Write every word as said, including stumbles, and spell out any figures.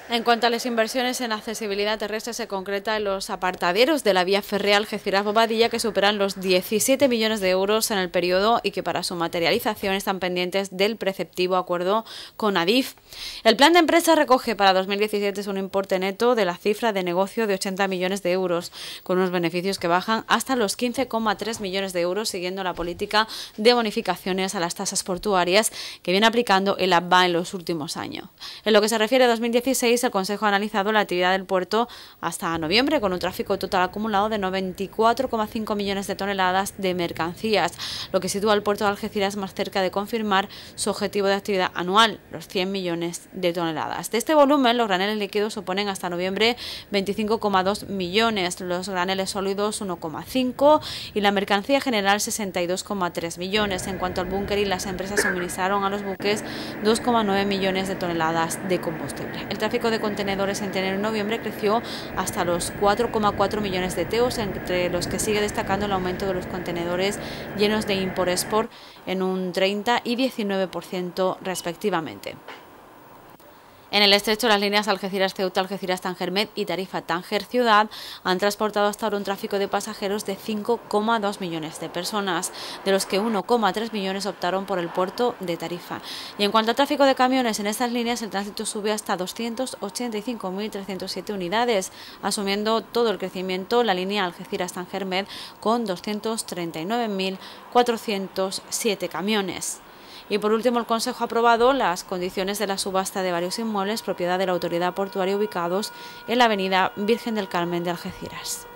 En cuanto a las inversiones en accesibilidad terrestre, se concreta en los apartaderos de la vía férrea Algeciras-Bobadilla, que superan los diecisiete millones de euros en el periodo y que para su materialización están pendientes del preceptivo acuerdo con Adif. El plan de empresa recoge para dos mil diecisiete un importe neto de la cifra de negocio de ochenta millones de euros, con unos beneficios que bajan hasta los quince coma tres millones de euros, siguiendo la política de bonificaciones a las tasas portuarias que viene aplicando el A B B A en los últimos años. En lo que se refiere a dos mil dieciséis, el Consejo ha analizado la actividad del puerto hasta noviembre, con un tráfico total acumulado de noventa y cuatro coma cinco millones de toneladas de mercancías, lo que sitúa al puerto de Algeciras más cerca de confirmar su objetivo de actividad anual, los cien millones de toneladas. De este volumen, los graneles líquidos suponen hasta noviembre veinticinco coma dos millones, los graneles sólidos uno coma cinco y la mercancía general sesenta y dos coma tres millones. En cuanto al bunkering, las empresas suministraron a los buques dos coma nueve millones de toneladas de combustible. El tráfico de contenedores entre enero y noviembre creció hasta los cuatro coma cuatro millones de teos, entre los que sigue destacando el aumento de los contenedores llenos de import-export en un treinta y diecinueve por ciento respectivamente. En el estrecho, las líneas Algeciras-Ceuta, Algeciras-Tanger-Med y Tarifa-Tánger-Ciudad han transportado hasta ahora un tráfico de pasajeros de cinco coma dos millones de personas, de los que uno coma tres millones optaron por el puerto de Tarifa. Y en cuanto al tráfico de camiones, en estas líneas el tránsito sube hasta doscientas ochenta y cinco mil trescientas siete unidades, asumiendo todo el crecimiento la línea Algeciras-Tanger-Med con doscientos treinta y nueve mil cuatrocientos siete camiones. Y por último, el Consejo ha aprobado las condiciones de la subasta de varios inmuebles propiedad de la autoridad portuaria ubicados en la avenida Virgen del Carmen de Algeciras.